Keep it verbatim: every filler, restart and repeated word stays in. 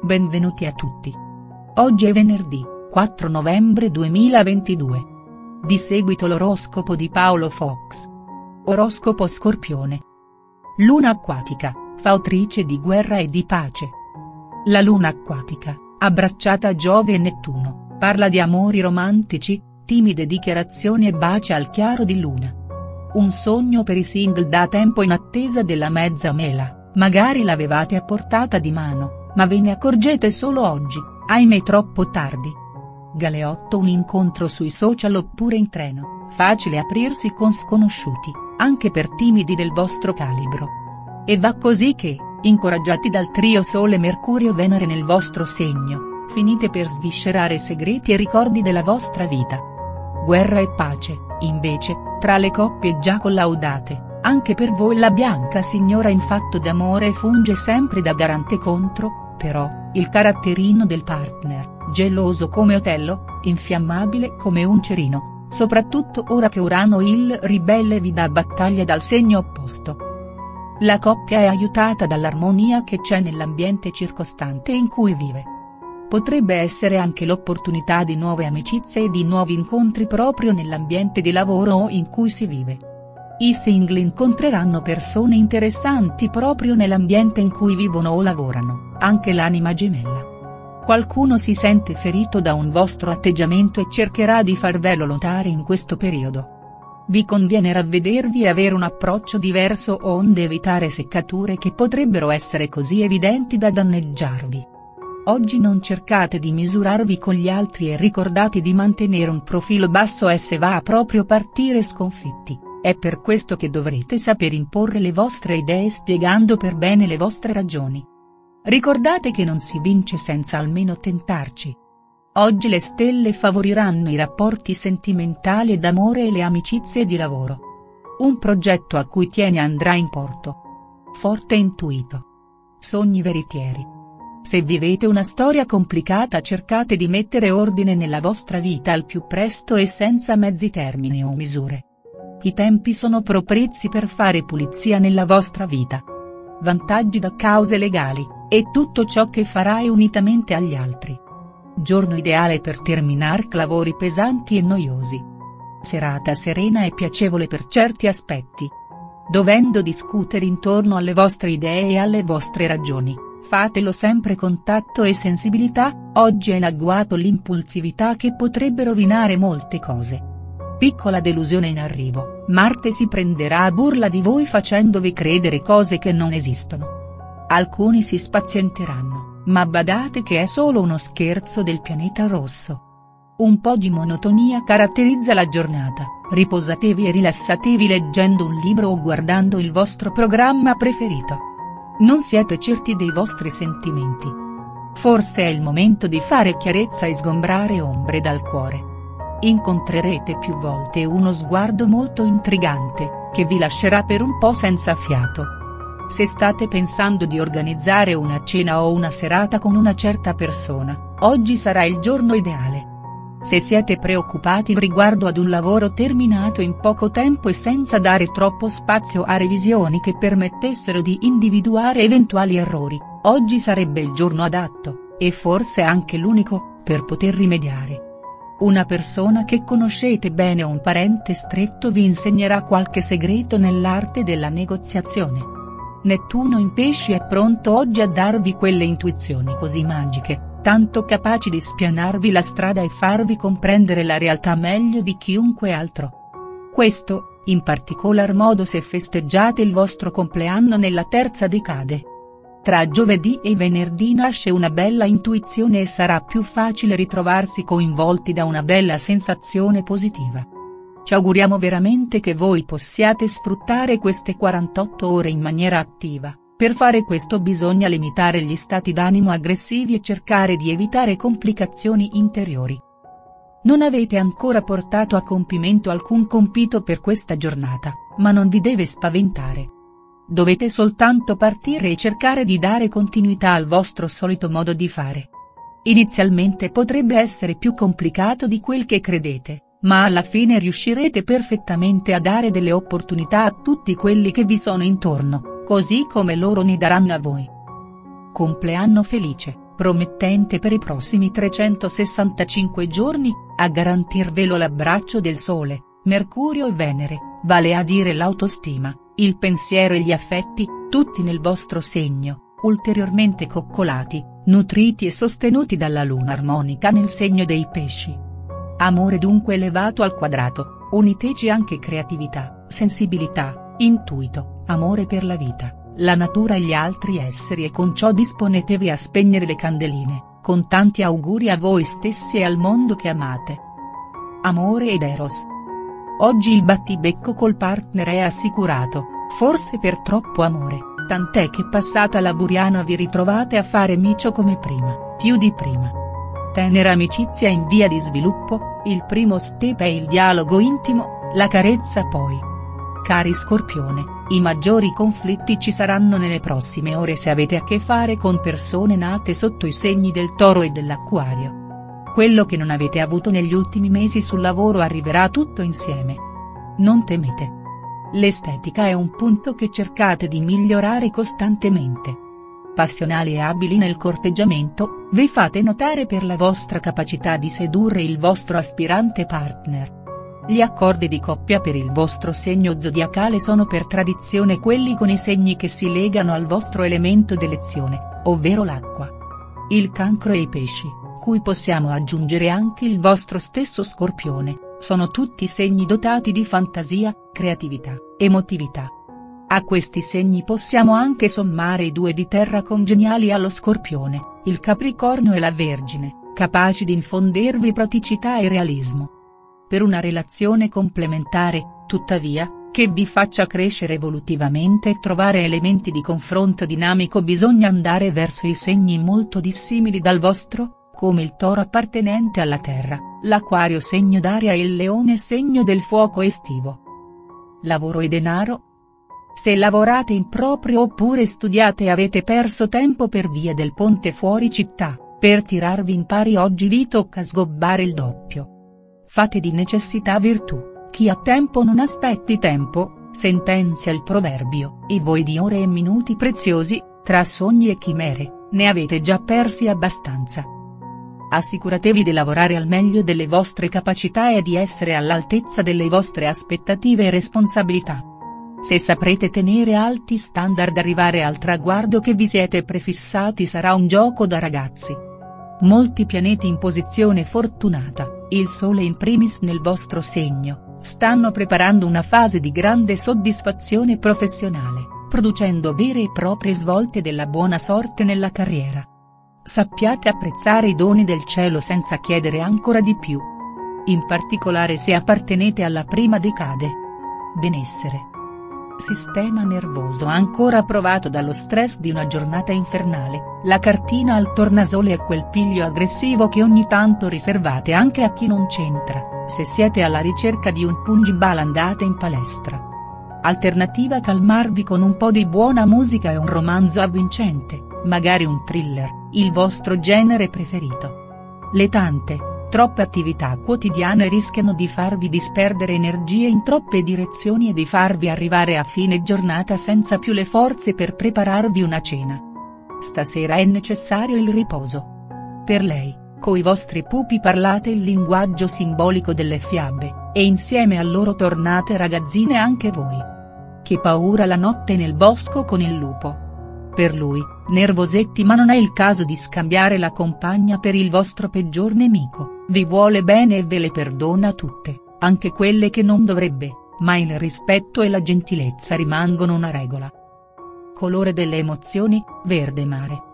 Benvenuti a tutti. Oggi è venerdì, quattro novembre duemilaventidue. Di seguito l'oroscopo di Paolo Fox. Oroscopo Scorpione. Luna acquatica, fautrice di guerra e di pace. La luna acquatica, abbracciata a Giove e Nettuno, parla di amori romantici, timide dichiarazioni e baci al chiaro di luna. Un sogno per i single da tempo in attesa della mezza mela, magari l'avevate a portata di mano, ma ve ne accorgete solo oggi, ahimè troppo tardi. Galeotto. Un incontro sui social oppure in treno, facile aprirsi con sconosciuti, anche per timidi del vostro calibro. E va così che, incoraggiati dal trio Sole Mercurio Venere nel vostro segno, finite per sviscerare segreti e ricordi della vostra vita. Guerra e pace, invece, tra le coppie già collaudate. Anche per voi la bianca signora in fatto d'amore funge sempre da garante contro, però, il caratterino del partner, geloso come Otello, infiammabile come un cerino, soprattutto ora che Urano il ribelle vi dà battaglia dal segno opposto. La coppia è aiutata dall'armonia che c'è nell'ambiente circostante in cui vive. Potrebbe essere anche l'opportunità di nuove amicizie e di nuovi incontri proprio nell'ambiente di lavoro o in cui si vive. I single incontreranno persone interessanti proprio nell'ambiente in cui vivono o lavorano, anche l'anima gemella. Qualcuno si sente ferito da un vostro atteggiamento e cercherà di farvelo notare in questo periodo. Vi conviene ravvedervi e avere un approccio diverso onde evitare seccature che potrebbero essere così evidenti da danneggiarvi. Oggi non cercate di misurarvi con gli altri e ricordate di mantenere un profilo basso e se va a proprio partire sconfitti. È per questo che dovrete saper imporre le vostre idee spiegando per bene le vostre ragioni. Ricordate che non si vince senza almeno tentarci. Oggi le stelle favoriranno i rapporti sentimentali e d'amore e le amicizie di lavoro. Un progetto a cui tieni andrà in porto. Forte e intuito. Sogni veritieri. Se vivete una storia complicata cercate di mettere ordine nella vostra vita al più presto e senza mezzi termini o misure. I tempi sono propizi per fare pulizia nella vostra vita. Vantaggi da cause legali, e tutto ciò che farai unitamente agli altri. Giorno ideale per terminare lavori pesanti e noiosi. Serata serena e piacevole per certi aspetti. Dovendo discutere intorno alle vostre idee e alle vostre ragioni, fatelo sempre con tatto e sensibilità, oggi è in agguato l'impulsività che potrebbe rovinare molte cose. Piccola delusione in arrivo, Marte si prenderà a burla di voi facendovi credere cose che non esistono. Alcuni si spazienteranno, ma badate che è solo uno scherzo del pianeta rosso. Un po' di monotonia caratterizza la giornata, riposatevi e rilassatevi leggendo un libro o guardando il vostro programma preferito. Non siete certi dei vostri sentimenti. Forse è il momento di fare chiarezza e sgombrare ombre dal cuore. Incontrerete più volte uno sguardo molto intrigante, che vi lascerà per un po' senza fiato. Se state pensando di organizzare una cena o una serata con una certa persona, oggi sarà il giorno ideale. Se siete preoccupati riguardo ad un lavoro terminato in poco tempo e senza dare troppo spazio a revisioni che permettessero di individuare eventuali errori, oggi sarebbe il giorno adatto, e forse anche l'unico, per poter rimediare. Una persona che conoscete bene o un parente stretto vi insegnerà qualche segreto nell'arte della negoziazione. Nettuno in pesci è pronto oggi a darvi quelle intuizioni così magiche, tanto capaci di spianarvi la strada e farvi comprendere la realtà meglio di chiunque altro. Questo, in particolar modo se festeggiate il vostro compleanno nella terza decade. Tra giovedì e venerdì nasce una bella intuizione e sarà più facile ritrovarsi coinvolti da una bella sensazione positiva. Ci auguriamo veramente che voi possiate sfruttare queste quarantotto ore in maniera attiva. Per fare questo bisogna limitare gli stati d'animo aggressivi e cercare di evitare complicazioni interiori. Non avete ancora portato a compimento alcun compito per questa giornata, ma non vi deve spaventare. Dovete soltanto partire e cercare di dare continuità al vostro solito modo di fare. Inizialmente potrebbe essere più complicato di quel che credete, ma alla fine riuscirete perfettamente a dare delle opportunità a tutti quelli che vi sono intorno, così come loro ne daranno a voi. Compleanno felice, promettente per i prossimi trecentosessantacinque giorni, a garantirvelo l'abbraccio del Sole, Mercurio e Venere, vale a dire l'autostima, il pensiero e gli affetti, tutti nel vostro segno, ulteriormente coccolati, nutriti e sostenuti dalla luna armonica nel segno dei Pesci. Amore dunque elevato al quadrato, uniteci anche creatività, sensibilità, intuito, amore per la vita, la natura e gli altri esseri, e con ciò disponetevi a spegnere le candeline, con tanti auguri a voi stessi e al mondo che amate. Amore ed Eros. Oggi il battibecco col partner è assicurato, forse per troppo amore, tant'è che passata la Buriana vi ritrovate a fare micio come prima, più di prima. Tenera amicizia in via di sviluppo, il primo step è il dialogo intimo, la carezza poi. Cari Scorpione, i maggiori conflitti ci saranno nelle prossime ore se avete a che fare con persone nate sotto i segni del Toro e dell'Acquario. Quello che non avete avuto negli ultimi mesi sul lavoro arriverà tutto insieme. Non temete. L'estetica è un punto che cercate di migliorare costantemente. Passionali e abili nel corteggiamento, vi fate notare per la vostra capacità di sedurre il vostro aspirante partner. Gli accordi di coppia per il vostro segno zodiacale sono per tradizione quelli con i segni che si legano al vostro elemento d'elezione, ovvero l'acqua. Il Cancro e i Pesci, cui possiamo aggiungere anche il vostro stesso Scorpione, sono tutti segni dotati di fantasia, creatività, emotività. A questi segni possiamo anche sommare i due di terra congeniali allo Scorpione, il Capricorno e la Vergine, capaci di infondervi praticità e realismo. Per una relazione complementare, tuttavia, che vi faccia crescere evolutivamente e trovare elementi di confronto dinamico, bisogna andare verso i segni molto dissimili dal vostro, come il Toro appartenente alla terra, l'Acquario segno d'aria e il Leone segno del fuoco estivo. Lavoro e denaro? Se lavorate in proprio oppure studiate e avete perso tempo per via del ponte fuori città, per tirarvi in pari oggi vi tocca sgobbare il doppio. Fate di necessità virtù, chi ha tempo non aspetti tempo, sentenzia il proverbio, e voi di ore e minuti preziosi, tra sogni e chimere, ne avete già persi abbastanza. Assicuratevi di lavorare al meglio delle vostre capacità e di essere all'altezza delle vostre aspettative e responsabilità. Se saprete tenere alti standard, arrivare al traguardo che vi siete prefissati sarà un gioco da ragazzi. Molti pianeti in posizione fortunata, il Sole in primis nel vostro segno, stanno preparando una fase di grande soddisfazione professionale, producendo vere e proprie svolte della buona sorte nella carriera. Sappiate apprezzare i doni del cielo senza chiedere ancora di più. In particolare se appartenete alla prima decade. Benessere. Sistema nervoso ancora provato dallo stress di una giornata infernale, la cartina al tornasole è quel piglio aggressivo che ogni tanto riservate anche a chi non c'entra, se siete alla ricerca di un pungiball andate in palestra. Alternativa: calmarvi con un po' di buona musica e un romanzo avvincente, magari un thriller, il vostro genere preferito. Le tante, troppe attività quotidiane rischiano di farvi disperdere energie in troppe direzioni e di farvi arrivare a fine giornata senza più le forze per prepararvi una cena. Stasera è necessario il riposo. Per lei, coi vostri pupi parlate il linguaggio simbolico delle fiabe, e insieme a loro tornate ragazzine anche voi. Che paura la notte nel bosco con il lupo. Per lui, nervosetti, ma non è il caso di scambiare la compagna per il vostro peggior nemico, vi vuole bene e ve le perdona tutte, anche quelle che non dovrebbe, ma il rispetto e la gentilezza rimangono una regola. Colore delle emozioni, verde mare.